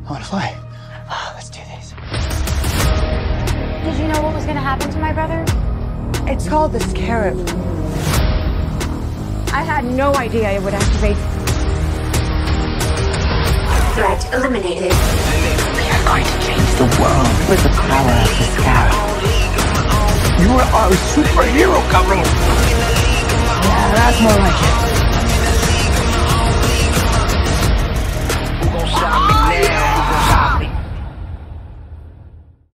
I want to fly. Let's do this. Did you know what was going to happen to my brother? It's called the Scarab. I had no idea it would activate. Threat eliminated. We are going to change the world with the power of the Scarab. You are our superhero, Gabriel. Yeah, that's more like it.